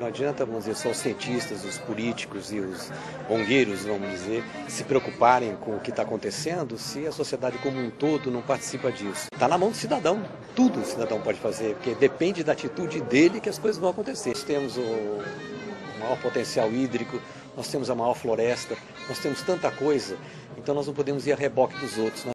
Não adianta, vamos dizer, só os cientistas, os políticos e os ongueiros, vamos dizer, se preocuparem com o que está acontecendo se a sociedade como um todo não participa disso. Está na mão do cidadão, tudo o cidadão pode fazer, porque depende da atitude dele que as coisas vão acontecer. Nós temos o maior potencial hídrico, nós temos a maior floresta, nós temos tanta coisa, então nós não podemos ir a reboque dos outros.